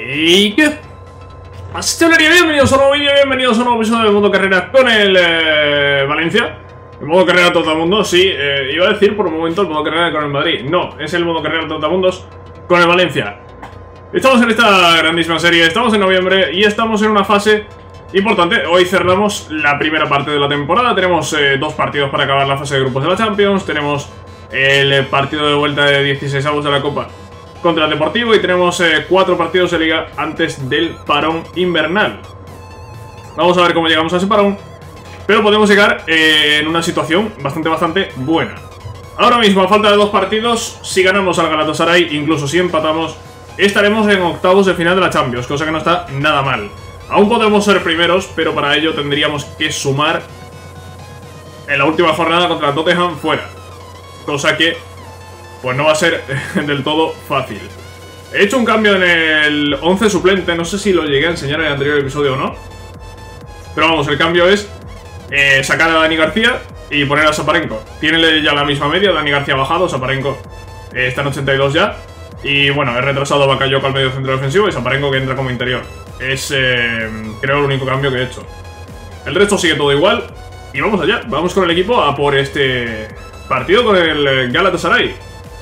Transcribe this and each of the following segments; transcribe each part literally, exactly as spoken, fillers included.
¿Y qué? Pastelería, bienvenidos a un nuevo vídeo, bienvenidos a un nuevo episodio de Modo Carrera con el eh, Valencia. El modo carrera Trotamundos, sí, eh, iba a decir por un momento el modo carrera con el Madrid. No, es el modo carrera Trotamundos con el Valencia. Estamos en esta grandísima serie, estamos en noviembre y estamos en una fase importante. Hoy cerramos la primera parte de la temporada. Tenemos eh, dos partidos para acabar la fase de grupos de la Champions. Tenemos el partido de vuelta de dieciséis avos de la Copa contra el Deportivo y tenemos eh, cuatro partidos de Liga antes del parón invernal. Vamos a ver cómo llegamos a ese parón, pero podemos llegar eh, en una situación bastante, bastante buena. Ahora mismo, a falta de dos partidos, si ganamos al Galatasaray, incluso si empatamos, estaremos en octavos de final de la Champions, cosa que no está nada mal. Aún podemos ser primeros, pero para ello tendríamos que sumar en la última jornada contra el Tottenham fuera, cosa que pues no va a ser del todo fácil. He hecho un cambio en el once suplente, no sé si lo llegué a enseñar en el anterior episodio o no, pero vamos, el cambio es eh, sacar a Dani García y poner a Šaparenko. Tiene ya la misma media, Dani García ha bajado, Šaparenko eh, está en ochenta y dos ya. Y bueno, he retrasado a Bakayoko al medio centro defensivo y Šaparenko que entra como interior. Es, eh, creo, el único cambio que he hecho. El resto sigue todo igual. Y vamos allá, vamos con el equipo a por este partido con el Galatasaray.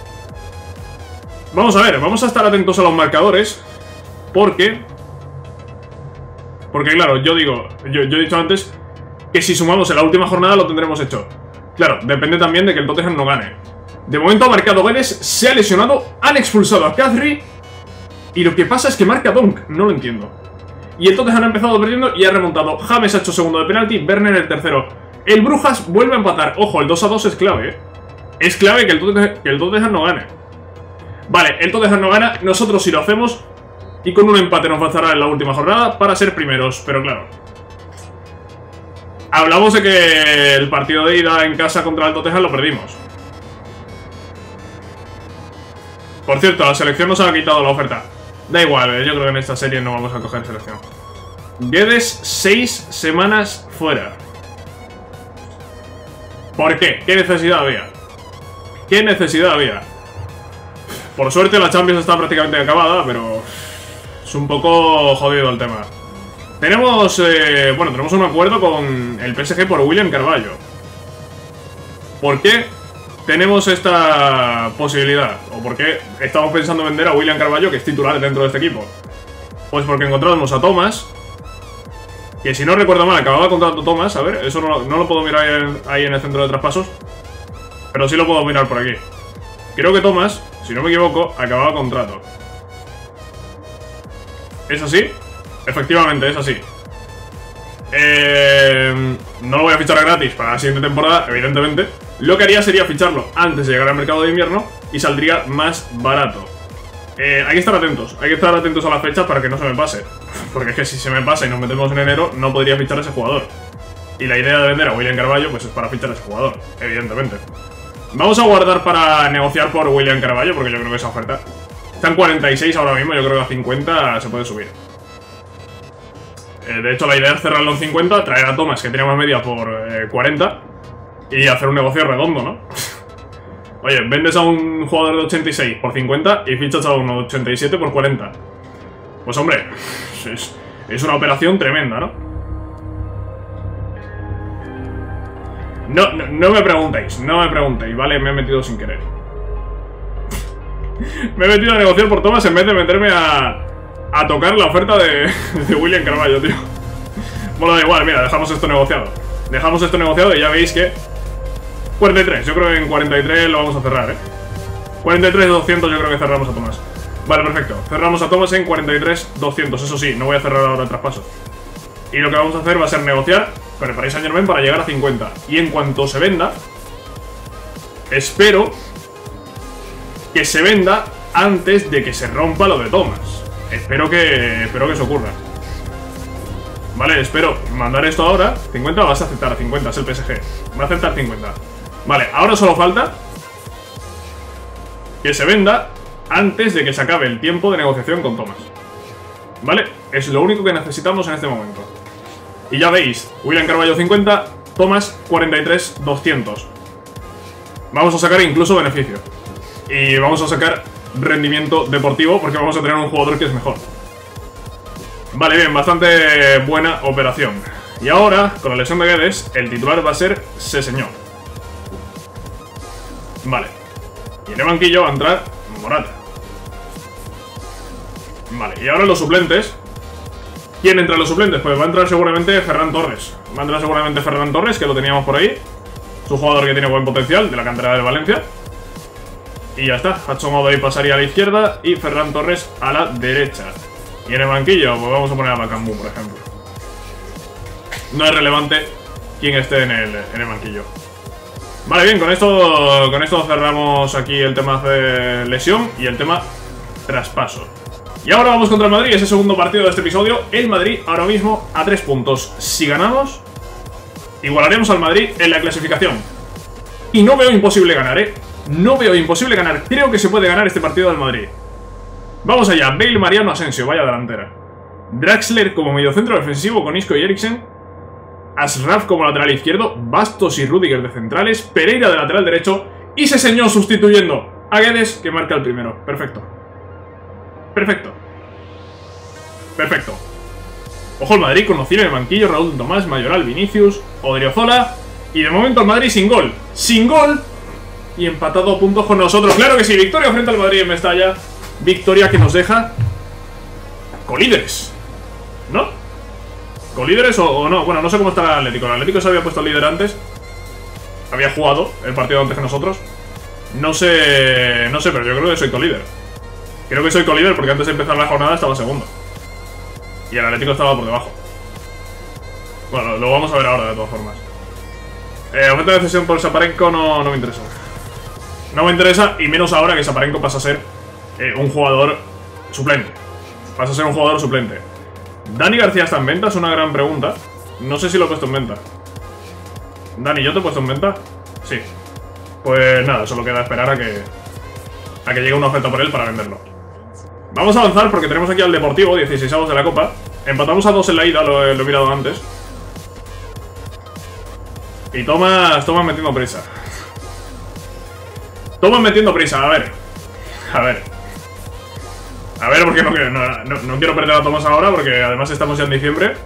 Vamos a ver, vamos a estar atentos a los marcadores. Porque... Porque claro, yo digo, yo, yo he dicho antes que si sumamos en la última jornada lo tendremos hecho. Claro, depende también de que el Tottenham no gane. De momento ha marcado goles, se ha lesionado, han expulsado a Kadri y lo que pasa es que marca Donk, no lo entiendo. Y el Tottenham ha empezado perdiendo y ha remontado. James ha hecho segundo de penalti, Werner el tercero. El Brujas vuelve a empatar. Ojo, el dos a dos es clave, ¿eh? Es clave que el, Tottenham, que el Tottenham no gane. Vale, el Tottenham no gana, nosotros sí lo hacemos. Y con un empate nos bastará en la última jornada para ser primeros, pero claro. Hablamos de que el partido de ida en casa contra el Tottenham lo perdimos. Por cierto, la selección nos ha quitado la oferta. Da igual, yo creo que en esta serie no vamos a coger selección. Guedes, seis semanas fuera. ¿Por qué? ¿Qué necesidad había? ¿Qué necesidad había? Por suerte la Champions está prácticamente acabada, pero es un poco jodido el tema. Tenemos, eh, bueno, tenemos un acuerdo con el P S G por William Carvalho. ¿Por qué tenemos esta posibilidad? ¿O por qué estamos pensando en vender a William Carvalho, que es titular dentro de este equipo? Pues porque encontramos a Thomas, que si no recuerdo mal, acababa contrato Thomas. A ver, eso no, no lo puedo mirar ahí en, ahí en el centro de traspasos, pero sí lo puedo mirar por aquí. Creo que Thomas, si no me equivoco, acababa contrato. ¿Es así? Efectivamente, es así. Eh, no lo voy a fichar a gratis para la siguiente temporada, evidentemente. Lo que haría sería ficharlo antes de llegar al mercado de invierno y saldría más barato. Eh, hay que estar atentos, hay que estar atentos a las fechas para que no se me pase. Porque es que si se me pasa y nos metemos en enero, no podría fichar a ese jugador. Y la idea de vender a William Carvalho pues es para fichar a ese jugador, evidentemente. Vamos a guardar para negociar por William Carvalho, porque yo creo que esa oferta está en cuarenta y seis ahora mismo, yo creo que a cincuenta se puede subir. Eh, de hecho, la idea es cerrarlo en cincuenta, traer a Thomas, que tiene más media, por eh, cuarenta, y hacer un negocio redondo, ¿no? Oye, vendes a un jugador de ochenta y seis por cincuenta y fichas a uno de ochenta y siete por cuarenta. Pues hombre, es, es una operación tremenda, ¿no? No, no, no me preguntéis, no me preguntéis, ¿vale? Me he metido sin querer. Me he metido a negociar por Thomas en vez de meterme a, a tocar la oferta de, de William Carvalho, tío. Bueno, da igual, mira, dejamos esto negociado. Dejamos esto negociado y ya veis que cuarenta y tres, yo creo que en cuarenta y tres lo vamos a cerrar, ¿eh? cuarenta y tres doscientos yo creo que cerramos a Thomas. Vale, perfecto, cerramos a Thomas en cuarenta y tres doscientos. Eso sí, no voy a cerrar ahora el traspaso. Y lo que vamos a hacer va a ser negociar con el Paris Saint-Germain para llegar a cincuenta. Y en cuanto se venda, espero que se venda antes de que se rompa lo de Thomas. Espero que, espero que eso ocurra. Vale, espero mandar esto ahora. cincuenta, vas a aceptar a cincuenta, es el P S G. Va a aceptar cincuenta. Vale, ahora solo falta que se venda antes de que se acabe el tiempo de negociación con Thomas. Vale, es lo único que necesitamos en este momento. Y ya veis, William Carvalho cincuenta, Thomas cuarenta y tres doscientos. Vamos a sacar incluso beneficio. Y vamos a sacar rendimiento deportivo porque vamos a tener un jugador que es mejor. Vale, bien, bastante buena operación. Y ahora, con la lesión de Guedes, el titular va a ser Seseñor. Vale. Y en el banquillo va a entrar Morata. Vale, y ahora los suplentes. ¿Quién entra en los suplentes? Pues va a entrar seguramente Ferran Torres. Va a entrar seguramente Ferran Torres, que lo teníamos por ahí. Es un jugador que tiene buen potencial, de la cantera del Valencia. Y ya está, Hudson Odoi pasaría a la izquierda y Ferran Torres a la derecha. Y en el banquillo, pues vamos a poner a Bakambu, por ejemplo. No es relevante quién esté en el, en el banquillo. Vale, bien, con esto, con esto cerramos aquí el tema de lesión y el tema traspaso. Y ahora vamos contra el Madrid, ese segundo partido de este episodio. El Madrid ahora mismo a tres puntos. Si ganamos, igualaremos al Madrid en la clasificación. Y no veo imposible ganar, ¿eh? No veo imposible ganar. Creo que se puede ganar este partido del Madrid. Vamos allá. Bale, Mariano, Asensio, vaya delantera. Draxler como mediocentro defensivo con Isco y Eriksen. Ashraf como lateral izquierdo. Bastos y Rudiger de centrales. Pereira de lateral derecho. Y Seseñor sustituyendo a Guedes, que marca el primero. Perfecto. Perfecto. Perfecto. Ojo el Madrid con Ociel en el banquillo. Raúl Tomás, Mayoral, Vinicius, Odriozola. Y de momento el Madrid sin gol. Sin gol. Y empatado a puntos con nosotros. Claro que sí, victoria frente al Madrid en Mestalla. Victoria que nos deja colíderes, ¿no? ¿Colíderes o, o no? Bueno, no sé cómo está el Atlético. El Atlético se había puesto líder antes. Había jugado el partido antes que nosotros. No sé, no sé, pero yo creo que soy colíder. Creo que soy colíder porque antes de empezar la jornada estaba segundo. Y el Atlético estaba por debajo. Bueno, lo vamos a ver ahora de todas formas. Eh, oferta de cesión por Šaparenko no, no me interesa. No me interesa, y menos ahora que Šaparenko pasa a ser eh, un jugador suplente. Pasa a ser un jugador suplente. ¿Dani García está en venta? Es una gran pregunta. No sé si lo he puesto en venta. Dani, ¿yo te he puesto en venta? Sí. Pues nada, solo queda esperar a que A que llegue una oferta por él para venderlo. Vamos a avanzar porque tenemos aquí al Deportivo, dieciseisavos de la Copa. Empatamos a dos en la ida, lo, lo he mirado antes. Y Tomás, Tomás metiendo prisa. Tomás metiendo prisa, a ver. A ver. A ver, porque no, no, no, no quiero perder a Tomás ahora, porque además estamos ya en diciembre.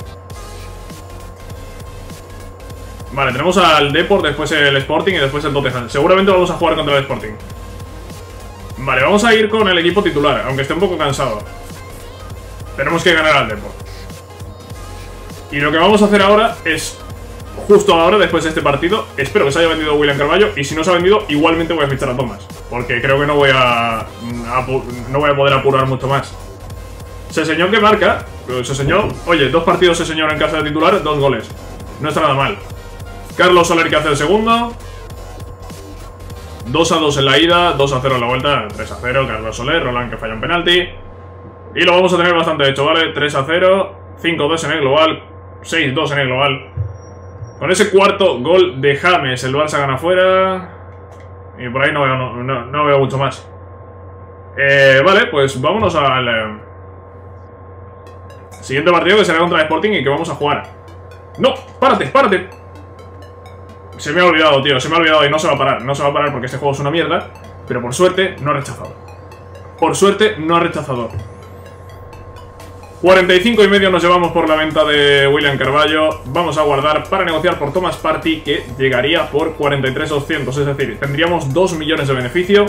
Vale, tenemos al Deport, después el Sporting y después el Tottenham. Seguramente vamos a jugar contra el Sporting. Vale, vamos a ir con el equipo titular, aunque esté un poco cansado. Tenemos que ganar al Deport. Y lo que vamos a hacer ahora es, justo ahora, después de este partido, espero que se haya vendido William Carvalho. Y si no se ha vendido, igualmente voy a fichar a Tomás, porque creo que no voy a, a no voy a poder apurar mucho más. Seseñor que marca. Seseñor, oye, dos partidos Seseñor en casa de titular, dos goles. No está nada mal. Carlos Soler que hace el segundo. dos a dos en la ida, dos a cero en la vuelta, tres a cero, Carlos Soler, Roland que falla un penalti. Y lo vamos a tener bastante hecho, ¿vale? tres a cero, cinco a dos en el global, seis a dos en el global. Con ese cuarto gol de James, el Barça gana fuera. Y por ahí no veo, no, no, no veo mucho más. Eh, vale, pues vámonos al eh, siguiente partido, que será contra el Sporting y que vamos a jugar. ¡No! ¡Párate! ¡Párate! Se me ha olvidado, tío, se me ha olvidado y no se va a parar. No se va a parar porque este juego es una mierda. Pero por suerte no ha rechazado. Por suerte no ha rechazado. cuarenta y cinco y medio nos llevamos por la venta de William Carvalho. Vamos a guardar para negociar por Thomas Partey, que llegaría por cuarenta y tres mil doscientos. Es decir, tendríamos dos millones de beneficio.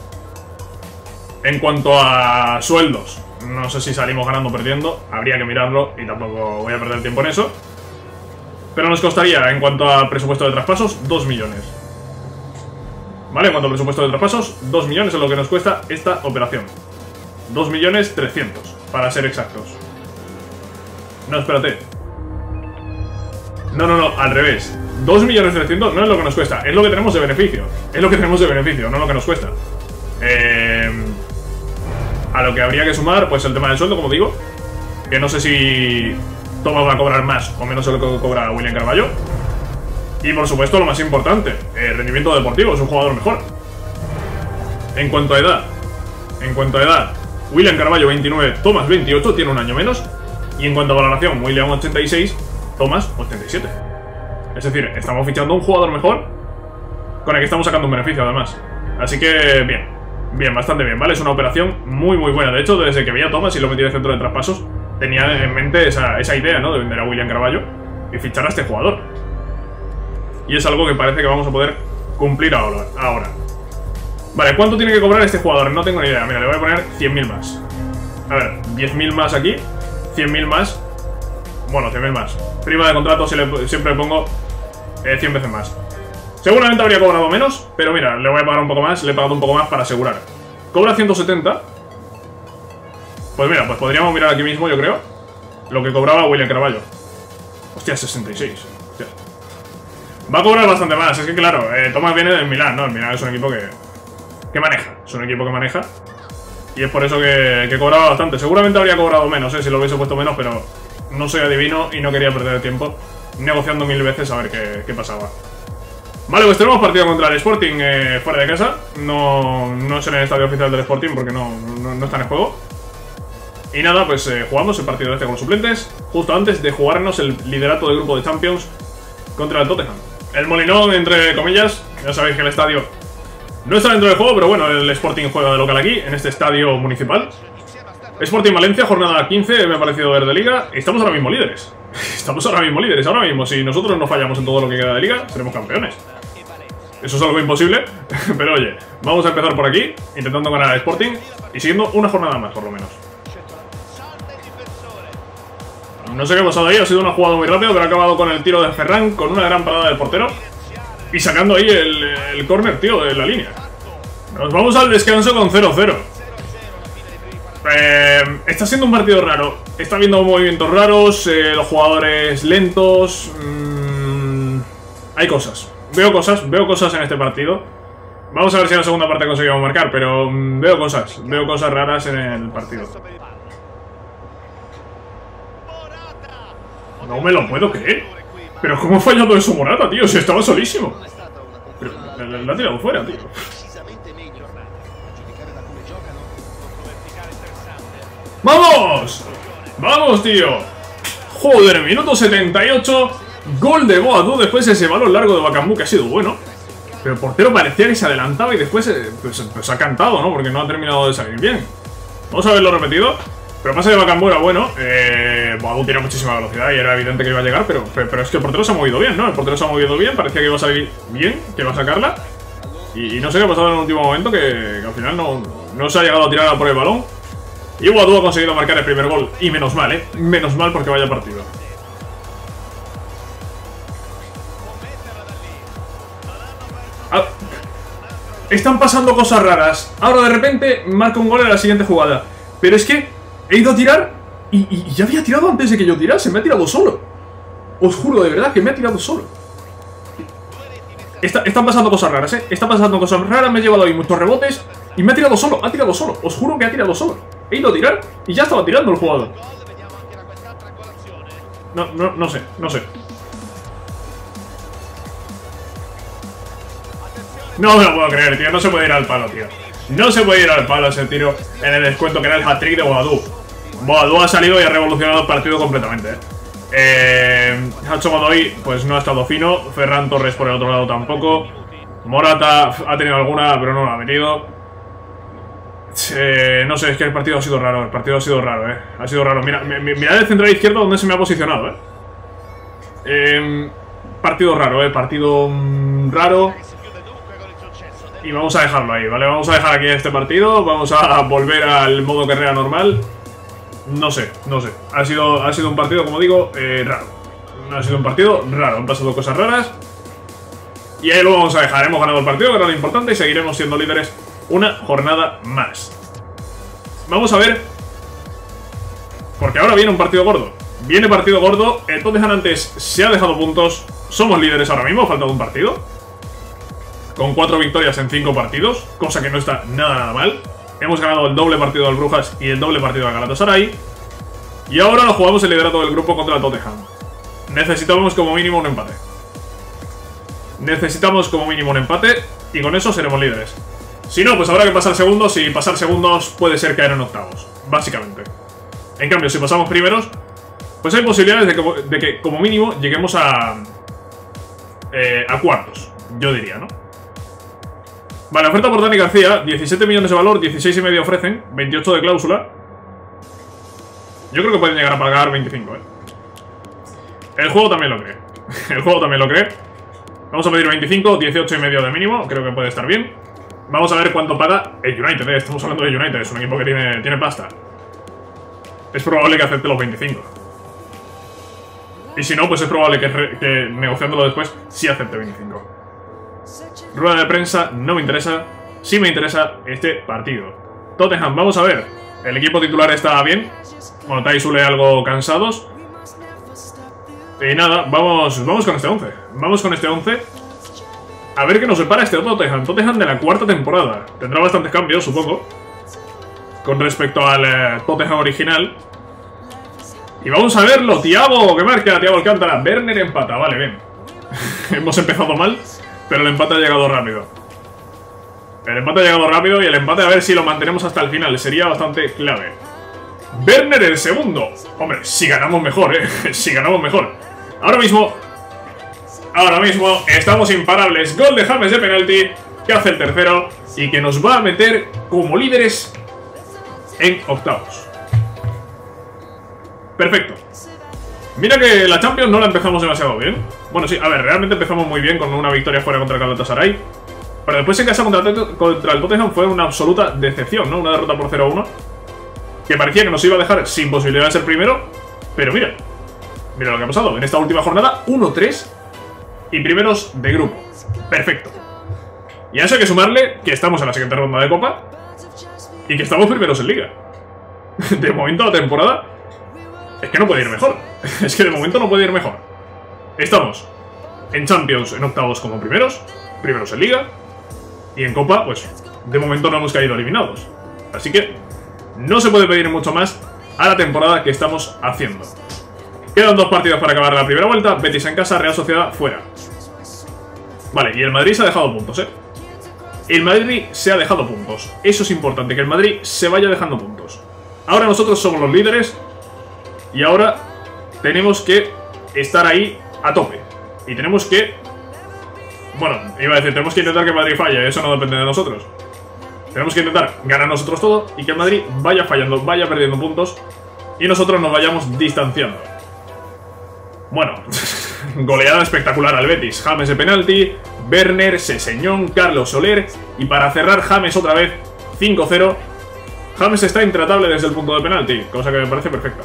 En cuanto a sueldos, no sé si salimos ganando o perdiendo. Habría que mirarlo y tampoco voy a perder tiempo en eso. Pero nos costaría, en cuanto a presupuesto de traspasos, dos millones. Vale, en cuanto a presupuesto de traspasos, dos millones es lo que nos cuesta esta operación. dos millones trescientos, para ser exactos. No, espérate. No, no, no, al revés. dos millones trescientos no es lo que nos cuesta, es lo que tenemos de beneficio. Es lo que tenemos de beneficio, no lo que nos cuesta. Eh, a lo que habría que sumar, pues el tema del sueldo, como digo. Que no sé si Thomas va a cobrar más o menos de lo que cobra William Carvalho. Y por supuesto, lo más importante, el rendimiento deportivo, es un jugador mejor. En cuanto a edad, en cuanto a edad, William Carvalho veintinueve, Thomas veintiocho, tiene un año menos. Y en cuanto a valoración, William ochenta y seis, Thomas ochenta y siete. Es decir, estamos fichando un jugador mejor, con el que estamos sacando un beneficio además. Así que bien, bien, bastante bien, ¿vale? Es una operación muy muy buena. De hecho, desde que vi a Thomas y lo metí de centro de traspasos, tenía en mente esa, esa idea, ¿no? De vender a William Carvalho y fichar a este jugador. Y es algo que parece que vamos a poder cumplir ahora. ahora. Vale, ¿cuánto tiene que cobrar este jugador? No tengo ni idea. Mira, le voy a poner cien mil más. A ver, diez mil más aquí, cien mil más. Bueno, cien mil más. Prima de contrato si le, siempre le pongo eh, cien veces más. Seguramente habría cobrado menos, pero mira, le voy a pagar un poco más. Le he pagado un poco más para asegurar. Cobra ciento setenta. Pues mira, pues podríamos mirar aquí mismo, yo creo, lo que cobraba William Carvalho. Hostia, sesenta y seis. Hostia. Va a cobrar bastante más. Es que claro, eh, Tomás viene del Milán, ¿no? El Milán es un equipo que, que maneja. Es un equipo que maneja. Y es por eso que, que cobraba bastante. Seguramente habría cobrado menos, ¿eh? Si lo hubiese puesto menos, pero no soy adivino y no quería perder el tiempo negociando mil veces a ver qué, qué pasaba. Vale, pues tenemos partido contra el Sporting eh, fuera de casa. No, no es en el estadio oficial del Sporting porque no, no, no está en el juego. Y nada, pues eh, jugamos el partido este con los suplentes justo antes de jugarnos el liderato del grupo de Champions contra el Tottenham. El Molinón, entre comillas, ya sabéis que el estadio no está dentro del juego, pero bueno, el Sporting juega de local aquí, en este estadio municipal. Sporting Valencia, jornada quince, me ha parecido ver de liga. Y estamos ahora mismo líderes. Estamos ahora mismo líderes, ahora mismo. Si nosotros no fallamos en todo lo que queda de liga, seremos campeones. Eso es algo imposible, pero oye, vamos a empezar por aquí, intentando ganar al Sporting y siguiendo una jornada más, por lo menos. No sé qué ha pasado ahí, ha sido una jugada muy rápida, pero ha acabado con el tiro de Ferran, con una gran parada del portero. Y sacando ahí el, el córner, tío, de la línea. Nos vamos al descanso con cero cero. Eh, está siendo un partido raro. Está habiendo movimientos raros, eh, los jugadores lentos. Mmm, hay cosas. Veo cosas, veo cosas en este partido. Vamos a ver si en la segunda parte conseguimos marcar, pero mmm, veo cosas. Veo cosas raras en el partido. No me lo puedo creer. Pero ¿cómo ha fallado eso Morata, tío? Si estaba solísimo. Pero la ha tirado fuera, tío. ¡Vamos! ¡Vamos, tío! Joder, minuto setenta y ocho. Gol de Boadú después de ese balón largo de Bakambu, que ha sido bueno. Pero el portero parecía que se adelantaba y después eh, pues, pues ha cantado, ¿no? Porque no ha terminado de salir bien. Vamos a verlo repetido. Pero pasa de Bakambu era bueno. Eh, Boadú tiene muchísima velocidad y era evidente que iba a llegar, pero, pero, pero es que el portero se ha movido bien, ¿no? El portero se ha movido bien, parecía que iba a salir bien, que iba a sacarla. Y, y no sé qué ha pasado en el último momento, que, que al final no, no se ha llegado a tirar por el balón. Y Boadú ha conseguido marcar el primer gol. Y menos mal, ¿eh? Menos mal porque vaya partido. Ah, están pasando cosas raras. Ahora de repente marca un gol en la siguiente jugada. Pero es que he ido a tirar y, y, y ya había tirado antes de que yo tirase. Me ha tirado solo. Os juro de verdad que me ha tirado solo. Está, están pasando cosas raras, ¿eh? Están pasando cosas raras. Me he llevado ahí muchos rebotes y me ha tirado solo. Ha tirado solo. Os juro que ha tirado solo. He ido a tirar y ya estaba tirando el jugador. No, no, no sé, no sé. No me lo puedo creer, tío. No se puede ir al palo, tío. No se puede ir al palo ese tiro en el descuento que era el hat-trick de Boadú. Boadú ha salido y ha revolucionado el partido completamente, ¿eh? Eh, Hacho Godoy, pues no ha estado fino. Ferran Torres por el otro lado tampoco. Morata ha tenido alguna, pero no la ha metido. Eh, no sé, es que el partido ha sido raro. El partido ha sido raro, eh. Ha sido raro. Mira, mirad el central izquierdo donde se me ha posicionado, eh. eh partido raro, eh. Partido mmm, raro. Y vamos a dejarlo ahí, ¿vale? Vamos a dejar aquí este partido. Vamos a volver al modo carrera normal. No sé, no sé. Ha sido, ha sido un partido, como digo, eh, raro. Ha sido un partido raro. Han pasado cosas raras. Y ahí lo vamos a dejar. Hemos ganado el partido, que era lo importante, y seguiremos siendo líderes una jornada más. Vamos a ver. Porque ahora viene un partido gordo. Viene partido gordo. El Tottenham antes se ha dejado puntos. Somos líderes ahora mismo. Ha faltado un partido. Con cuatro victorias en cinco partidos. Cosa que no está nada, nada mal. Hemos ganado el doble partido del Brujas y el doble partido del Galatasaray. Y ahora nos jugamos el liderato del grupo contra el Tottenham. Necesitamos como mínimo un empate. Necesitamos como mínimo un empate. Y con eso seremos líderes. Si no, pues habrá que pasar segundos. Y pasar segundos puede ser caer en octavos, básicamente. En cambio, si pasamos primeros, pues hay posibilidades de que, de que como mínimo lleguemos a eh, a cuartos, yo diría, ¿no? Vale, oferta por Dani García, diecisiete millones de valor, dieciséis y medio ofrecen, veintiocho de cláusula. Yo creo que pueden llegar a pagar veinticinco, ¿eh? El juego también lo cree. El juego también lo cree. Vamos a pedir veinticinco, dieciocho y medio de mínimo. Creo que puede estar bien. Vamos a ver cuánto paga el United, ¿eh? Estamos hablando de United. Es un equipo que tiene, tiene pasta. Es probable que acepte los veinticinco. Y si no, pues es probable que, re, que negociándolo después sí acepte veinticinco. Rueda de prensa, no me interesa. Sí me interesa este partido. Tottenham, vamos a ver. El equipo titular está bien. Bueno, Tai y Sule algo cansados. Y nada, vamos, vamos con este once. Vamos con este once. A ver qué nos separa este Tottenham. Tottenham de la cuarta temporada. Tendrá bastantes cambios, supongo, con respecto al eh, Tottenham original. Y vamos a verlo. Thiago, que marca. Thiago Alcántara. Werner empata. Vale, bien. Hemos empezado mal, pero el empate ha llegado rápido. El empate ha llegado rápido y el empate a ver si lo mantenemos hasta el final. Sería bastante clave. Werner el segundo. Hombre, si ganamos mejor, eh. Si ganamos mejor. Ahora mismo... Ahora mismo estamos imparables. Gol de James de penalti, que hace el tercero y que nos va a meter como líderes en octavos. Perfecto. Mira que la Champions no la empezamos demasiado bien. Bueno, sí, a ver, realmente empezamos muy bien con una victoria fuera contra el Galatasaray. Pero después en casa contra el, contra el Tottenham fue una absoluta decepción, ¿no? Una derrota por cero a uno. Que parecía que nos iba a dejar sin posibilidad de ser primero. Pero mira, mira lo que ha pasado. En esta última jornada, uno tres y primeros de grupo. Perfecto. Y a eso hay que sumarle que estamos en la siguiente ronda de Copa y que estamos primeros en Liga. De momento la temporada es que no puede ir mejor. Es que de momento no puede ir mejor. Estamos en Champions en octavos como primeros, primeros en Liga, y en Copa, pues, de momento no hemos caído eliminados. Así que no se puede pedir mucho más a la temporada que estamos haciendo. Quedan dos partidos para acabar la primera vuelta. Betis en casa, Real Sociedad fuera. Vale, y el Madrid se ha dejado puntos, ¿eh? El Madrid se ha dejado puntos. Eso es importante, que el Madrid se vaya dejando puntos. Ahora nosotros somos los líderes y ahora tenemos que estar ahí a tope. Y tenemos que... Bueno, iba a decir, tenemos que intentar que el Madrid falle. Eso no depende de nosotros. Tenemos que intentar ganar nosotros todo y que el Madrid vaya fallando, vaya perdiendo puntos y nosotros nos vayamos distanciando. Bueno, goleada espectacular al Betis. James de penalti, Werner, Seseñón, Carlos Soler y para cerrar James otra vez, cinco cero. James está intratable desde el punto de penalti, cosa que me parece perfecta.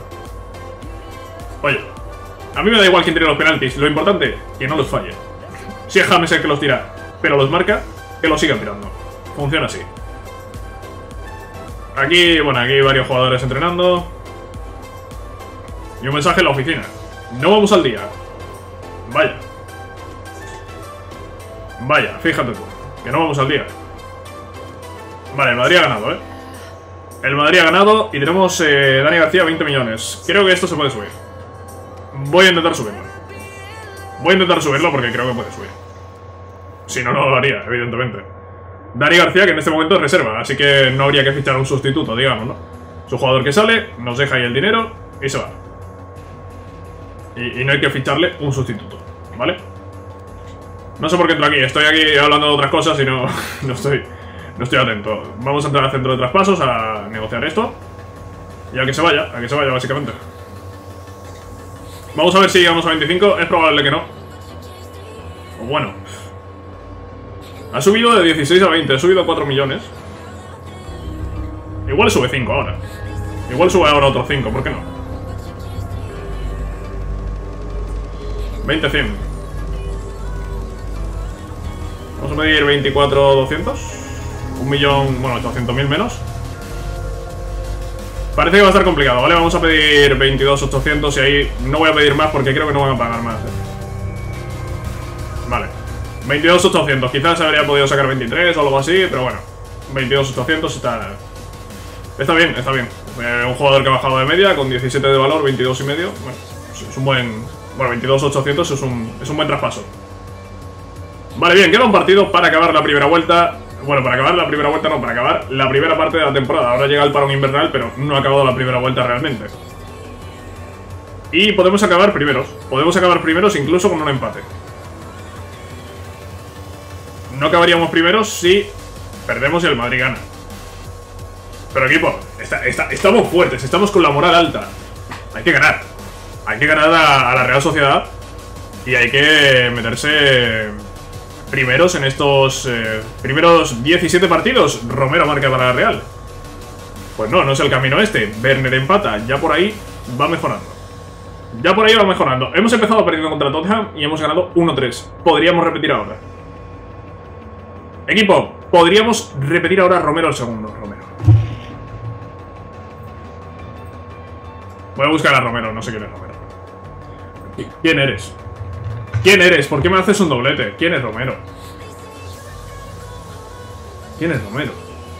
Oye, a mí me da igual quién tire los penaltis, lo importante, que no los falle. Si es James el que los tira, pero los marca, que los sigan tirando. Funciona así. Aquí, bueno, aquí hay varios jugadores entrenando. Y un mensaje en la oficina. No vamos al día. Vaya. Vaya, fíjate tú, que no vamos al día. Vale, el Madrid ha ganado, ¿eh? El Madrid ha ganado y tenemos eh, Dani García veinte millones. Creo que esto se puede subir. Voy a intentar subirlo. Voy a intentar subirlo porque creo que puede subir. Si no, no lo haría, evidentemente. Dani García, que en este momento es reserva, así que no habría que fichar un sustituto, digamos, ¿no? Es un jugador que sale, nos deja ahí el dinero y se va. Y, y no hay que ficharle un sustituto, ¿vale? No sé por qué entro aquí, estoy aquí hablando de otras cosas y no, no, estoy, no estoy atento. Vamos a entrar al centro de traspasos a negociar esto. Y a que se vaya, a que se vaya básicamente. Vamos a ver si llegamos a veinticinco, es probable que no. O bueno. Ha subido de dieciséis a veinte, ha subido cuatro millones. Igual sube cinco ahora. Igual sube ahora otros cinco, ¿por qué no? veinte cien. Vamos a pedir veinticuatro doscientos. Un millón, bueno, ochocientos mil menos. Parece que va a estar complicado, ¿vale? Vamos a pedir veintidós ochocientos y ahí no voy a pedir más porque creo que no van a pagar más, ¿eh? Vale. veintidós ochocientos, quizás habría podido sacar veintitrés o algo así, pero bueno. veintidós ochocientos está... Está bien, está bien. Eh, un jugador que ha bajado de media con diecisiete de valor, veintidós y medio. Bueno, es un buen... Bueno, veintidós ochocientos es un, es un buen traspaso. Vale, bien, queda un partido para acabar la primera vuelta. Bueno, para acabar la primera vuelta no, para acabar la primera parte de la temporada. Ahora llega el parón invernal, pero no ha acabado la primera vuelta realmente. Y podemos acabar primeros. Podemos acabar primeros incluso con un empate. No acabaríamos primeros si perdemos y el Madrid gana. Pero equipo, está, está, estamos fuertes, estamos con la moral alta. Hay que ganar. Hay que ganar a, a la Real Sociedad. Y hay que meterse primeros en estos eh, primeros diecisiete partidos. Romero marca para la Real. Pues no, no es el camino este. Werner empata, ya por ahí va mejorando. Ya por ahí va mejorando. Hemos empezado perdiendo contra Tottenham y hemos ganado uno tres. Podríamos repetir ahora. Equipo, podríamos repetir ahora Romero el segundo. Romero. Voy a buscar a Romero, no sé quién es Romero. ¿Quién eres? ¿Quién eres? ¿Por qué me haces un doblete? ¿Quién es Romero? ¿Quién es Romero?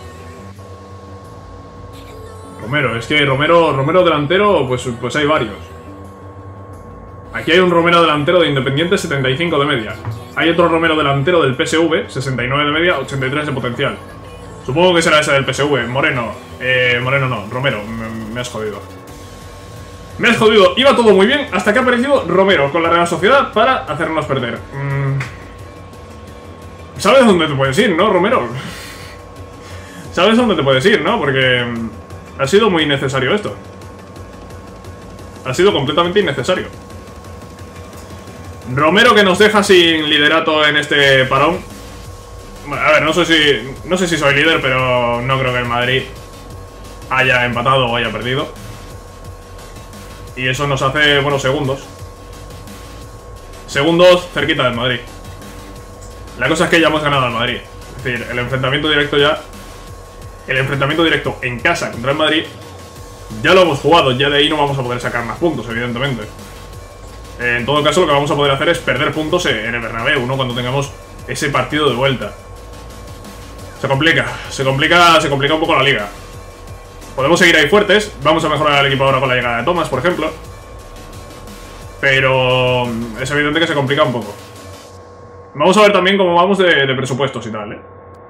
Romero, es que Romero, Romero delantero, pues, pues hay varios. Aquí hay un Romero delantero de Independiente, setenta y cinco de media. Hay otro Romero delantero del P S V, sesenta y nueve de media, ochenta y tres de potencial. Supongo que será ese del P S V. Moreno, eh, Moreno no, Romero, me, me has jodido. Me has jodido, iba todo muy bien hasta que ha aparecido Romero con la Real Sociedad para hacernos perder. Mm. ¿Sabes dónde te puedes ir, no, Romero? ¿Sabes dónde te puedes ir, no? Porque ha sido muy innecesario esto. Ha sido completamente innecesario. Romero que nos deja sin liderato en este parón. Bueno, a ver, no sé si no sé si soy líder, pero no creo que el Madrid haya empatado o haya perdido. Y eso nos hace, bueno, segundos. Segundos cerquita del Madrid. La cosa es que ya hemos ganado al Madrid. Es decir, el enfrentamiento directo ya... El enfrentamiento directo en casa contra el Madrid ya lo hemos jugado. Ya de ahí no vamos a poder sacar más puntos, evidentemente. En todo caso, lo que vamos a poder hacer es perder puntos en el Bernabéu, ¿no? Cuando tengamos ese partido de vuelta. Se complica, se complica, se complica un poco la liga. Podemos seguir ahí fuertes. Vamos a mejorar el equipo ahora con la llegada de Thomas, por ejemplo. Pero es evidente que se complica un poco. Vamos a ver también cómo vamos de, de presupuestos y tal, ¿eh?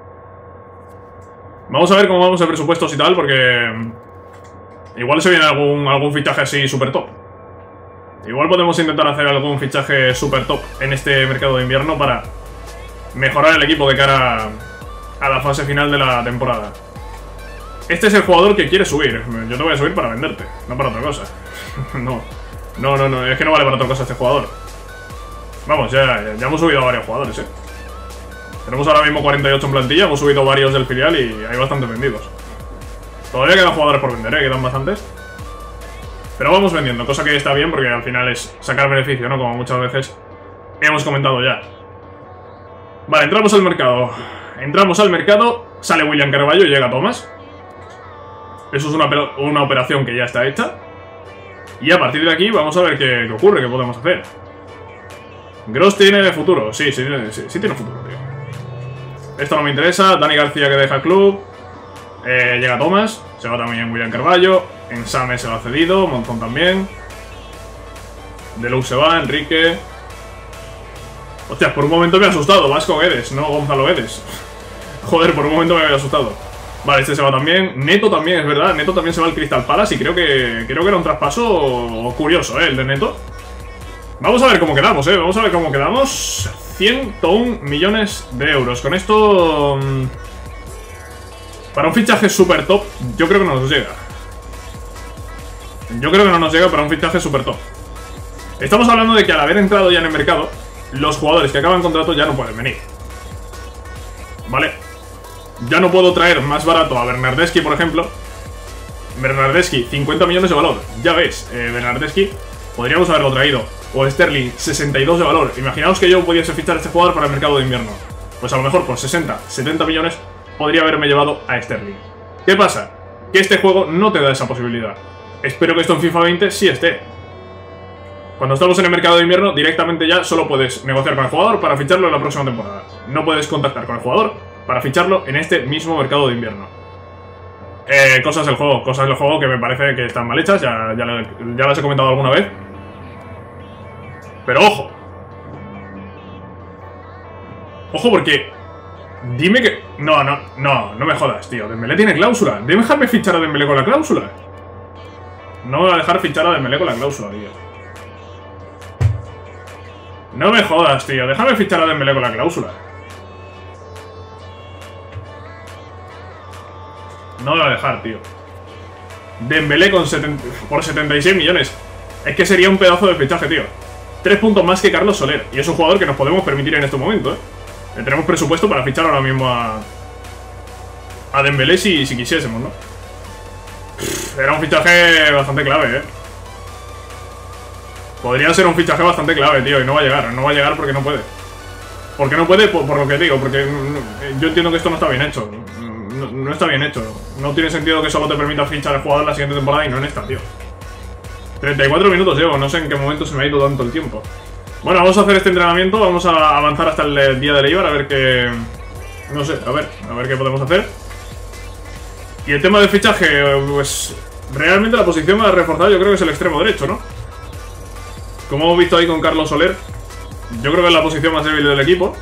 Vamos a ver cómo vamos de presupuestos y tal, porque igual se viene algún, algún fichaje así super top. Igual podemos intentar hacer algún fichaje super top en este mercado de invierno para mejorar el equipo de cara a la fase final de la temporada. Este es el jugador que quiere subir. Yo te voy a subir para venderte, no para otra cosa. No, no, no, no, es que no vale para otra cosa este jugador. Vamos, ya, ya hemos subido a varios jugadores, eh. Tenemos ahora mismo cuarenta y ocho en plantilla, hemos subido varios del filial y hay bastantes vendidos. Todavía quedan jugadores por vender, eh, quedan bastantes. Pero vamos vendiendo, cosa que está bien porque al final es sacar beneficio, ¿no? Como muchas veces hemos comentado ya. Vale, entramos al mercado. Entramos al mercado, sale William Carvalho y llega Thomas. Eso es una, una operación que ya está hecha. Y a partir de aquí vamos a ver qué, qué ocurre, qué podemos hacer. Gross tiene futuro, sí, sí, sí, sí tiene futuro, tío. Esto no me interesa, Dani García que deja el club. eh, Llega Thomas, se va también William Carvalho. Ensame se va cedido, Monzón también. Deluxe se va, Enrique. Hostia, por un momento me ha asustado, Vasco Guedes, no Gonzalo Guedes. Joder, por un momento me había asustado. Vale, este se va también. Neto también, es verdad, Neto también se va al Crystal Palace. Y creo que creo que era un traspaso curioso, ¿eh? El de Neto. Vamos a ver cómo quedamos, ¿eh? Vamos a ver cómo quedamos. ciento un millones de euros. Con esto... Para un fichaje super top, yo creo que no nos llega. Yo creo que no nos llega para un fichaje super top. Estamos hablando de que al haber entrado ya en el mercado, los jugadores que acaban contrato ya no pueden venir. ¿Vale? Ya no puedo traer más barato a Bernardeschi, por ejemplo. Bernardeschi, cincuenta millones de valor. Ya ves, eh, Bernardeschi podríamos haberlo traído. O Sterling, sesenta y dos de valor. Imaginaos que yo pudiese fichar a este jugador para el mercado de invierno. Pues a lo mejor por sesenta, setenta millones podría haberme llevado a Sterling. ¿Qué pasa? Que este juego no te da esa posibilidad. Espero que esto en FIFA veinte sí esté. Cuando estamos en el mercado de invierno, directamente ya solo puedes negociar con el jugador para ficharlo en la próxima temporada. No puedes contactar con el jugador para ficharlo en este mismo mercado de invierno. Eh, cosas del juego, cosas del juego que me parece que están mal hechas, ya, ya, ya las he comentado alguna vez. Pero ojo. Ojo porque... Dime que... No, no, no, no me jodas, tío. Dembélé tiene cláusula. Déjame fichar a Dembélé con la cláusula. No me voy a dejar fichar a Dembélé con la cláusula, tío. No me jodas, tío. Déjame fichar a Dembélé con la cláusula. No me voy a dejar, tío. Dembélé con setenta, por setenta y seis millones. Es que sería un pedazo de fichaje, tío. Tres puntos más que Carlos Soler. Y es un jugador que nos podemos permitir en este momento, ¿eh? Tenemos presupuesto para fichar ahora mismo a... A Dembélé si, si quisiésemos, ¿no? Pff, era un fichaje bastante clave, ¿eh? Podría ser un fichaje bastante clave, tío. Y no va a llegar. No va a llegar porque no puede. ¿Por qué no puede? Por, por lo que digo. Porque yo entiendo que esto no está bien hecho. No, no está bien hecho. No tiene sentido que solo te permita fichar al jugador la siguiente temporada y no en esta, tío. treinta y cuatro minutos llevo. No sé en qué momento se me ha ido tanto el tiempo. Bueno, vamos a hacer este entrenamiento. Vamos a avanzar hasta el día del Eibar. A ver qué... No sé. A ver. A ver qué podemos hacer. Y el tema del fichaje, pues... Realmente la posición a reforzar yo creo que es el extremo derecho, ¿no? Como hemos visto ahí con Carlos Soler, yo creo que es la posición más débil del equipo.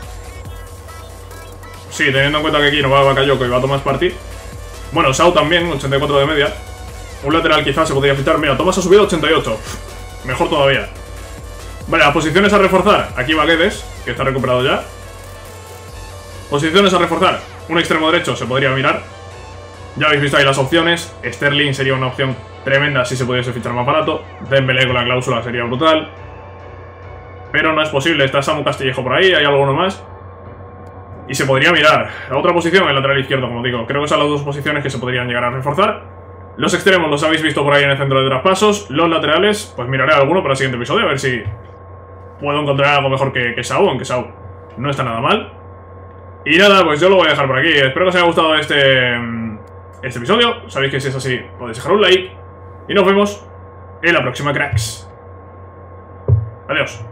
Sí, teniendo en cuenta que aquí no va Bakayoko y va Tomás Partey. Bueno, Sau también, ochenta y cuatro de media. Un lateral quizás se podría fichar. Mira, Tomás ha subido ochenta y ocho. Mejor todavía. Vale, las posiciones a reforzar. Aquí va Guedes, que está recuperado ya. Posiciones a reforzar. Un extremo derecho se podría mirar. Ya habéis visto ahí las opciones. Sterling sería una opción tremenda si se pudiese fichar más barato. Dembélé con la cláusula sería brutal. Pero no es posible. Está Samu Castillejo por ahí. Hay alguno más. Y se podría mirar. La otra posición, el lateral izquierdo, como digo. Creo que son las dos posiciones que se podrían llegar a reforzar. Los extremos los habéis visto por ahí en el centro de traspasos. Los laterales, pues miraré alguno para el siguiente episodio. A ver si puedo encontrar algo mejor que, que Sau. Aunque Sau no está nada mal. Y nada, pues yo lo voy a dejar por aquí. Espero que os haya gustado este... este episodio. Sabéis que si es así podéis dejar un like. Y nos vemos en la próxima, cracks. Adiós.